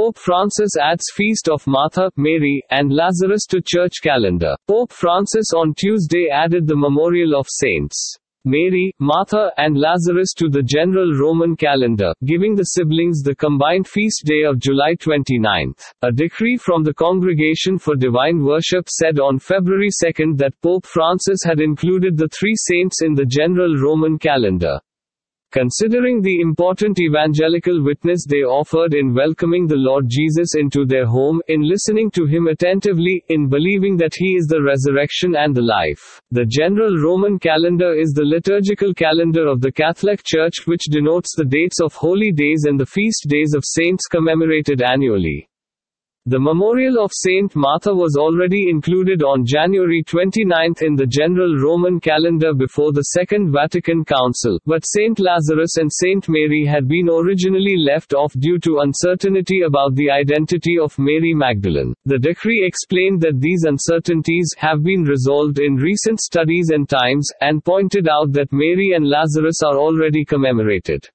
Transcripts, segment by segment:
Pope Francis adds Feast of Martha, Mary, and Lazarus to church calendar. Pope Francis on Tuesday added the memorial of Saints Mary, Martha, and Lazarus to the general Roman calendar, giving the siblings the combined feast day of July 29. A decree from the Congregation for Divine Worship said on February 2 that Pope Francis had included the three saints in the general Roman calendar. Considering the important evangelical witness they offered in welcoming the Lord Jesus into their home, in listening to him attentively, in believing that he is the resurrection and the life. The general Roman calendar is the liturgical calendar of the Catholic Church, which denotes the dates of holy days and the feast days of saints commemorated annually. The memorial of Saint Martha was already included on January 29 in the general Roman calendar before the Second Vatican Council, but Saint Lazarus and Saint Mary had been originally left off due to uncertainty about the identity of Mary Magdalene. The decree explained that these uncertainties have been resolved in recent studies and times, and pointed out that Mary and Lazarus are already commemorated.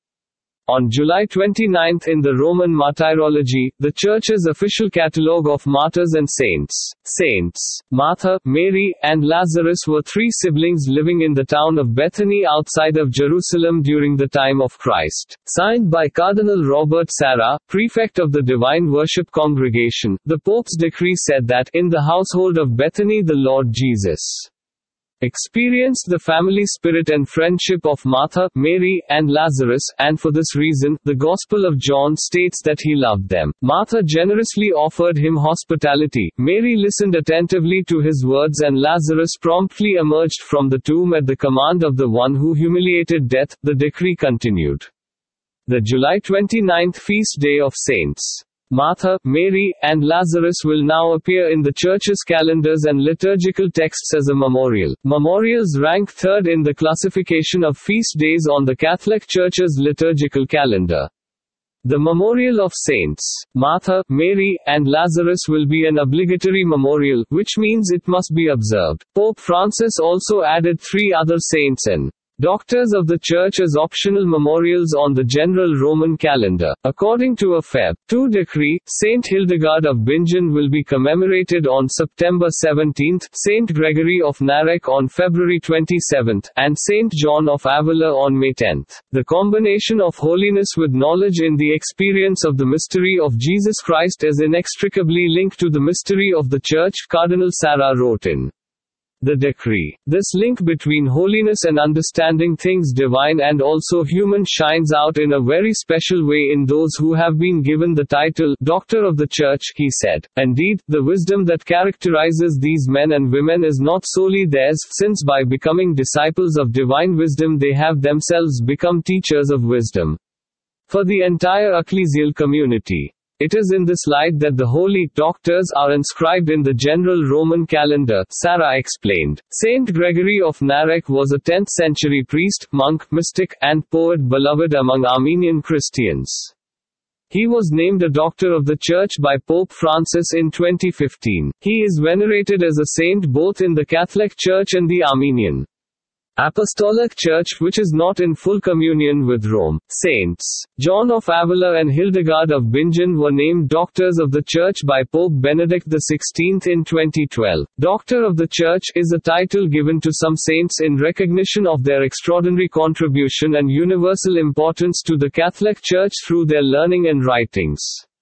On July 29 in the Roman Martyrology, the Church's official catalogue of martyrs and saints, Martha, Mary, and Lazarus were three siblings living in the town of Bethany outside of Jerusalem during the time of Christ. Signed by Cardinal Robert Sarah, prefect of the Divine Worship Congregation, the Pope's decree said that, in the household of Bethany the Lord Jesus experienced the family spirit and friendship of Martha, Mary, and Lazarus, and for this reason, the Gospel of John states that he loved them. Martha generously offered him hospitality, Mary listened attentively to his words, and Lazarus promptly emerged from the tomb at the command of the one who humiliated death. The decree continued. The July 29 feast day of Saints Martha, Mary, and Lazarus will now appear in the Church's calendars and liturgical texts as a memorial. Memorials rank third in the classification of feast days on the Catholic Church's liturgical calendar. The memorial of Saints Martha, Mary, and Lazarus will be an obligatory memorial, which means it must be observed. Pope Francis also added three other saints and doctors of the Church as optional memorials on the general Roman calendar. According to a Feb. 2 decree, Saint Hildegard of Bingen will be commemorated on September 17, Saint Gregory of Narek on February 27, and Saint John of Avila on May 10. The combination of holiness with knowledge in the experience of the mystery of Jesus Christ is inextricably linked to the mystery of the Church, Cardinal Sarah wrote in the decree. This link between holiness and understanding things divine and also human shines out in a very special way in those who have been given the title Doctor of the Church, he said. Indeed, the wisdom that characterizes these men and women is not solely theirs, since by becoming disciples of divine wisdom they have themselves become teachers of wisdom for the entire ecclesial community. It is in this light that the holy doctors are inscribed in the general Roman calendar, Sarah explained. Saint Gregory of Narek was a 10th century priest, monk, mystic, and poet beloved among Armenian Christians. He was named a Doctor of the Church by Pope Francis in 2015. He is venerated as a saint both in the Catholic Church and the Armenian Apostolic Church, which is not in full communion with Rome. Saints John of Avila and Hildegard of Bingen were named Doctors of the Church by Pope Benedict XVI in 2012. Doctor of the Church is a title given to some saints in recognition of their extraordinary contribution and universal importance to the Catholic Church through their learning and writings.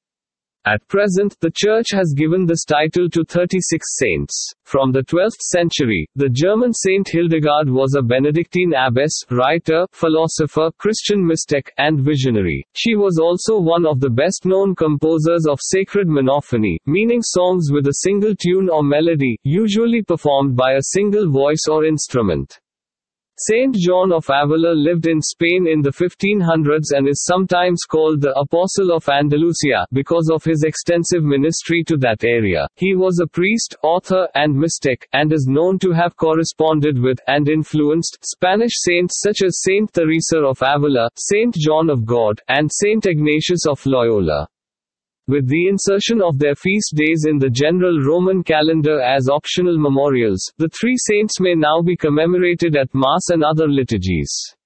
At present, the Church has given this title to 36 saints. From the 12th century, the German Saint Hildegard was a Benedictine abbess, writer, philosopher, Christian mystic, and visionary. She was also one of the best-known composers of sacred monophony, meaning songs with a single tune or melody, usually performed by a single voice or instrument. Saint John of Avila lived in Spain in the 1500s and is sometimes called the Apostle of Andalusia, because of his extensive ministry to that area. He was a priest, author, and mystic, and is known to have corresponded with, and influenced, Spanish saints such as Saint Teresa of Avila, Saint John of God, and Saint Ignatius of Loyola. With the insertion of their feast days in the general Roman calendar as optional memorials, the three saints may now be commemorated at Mass and other liturgies.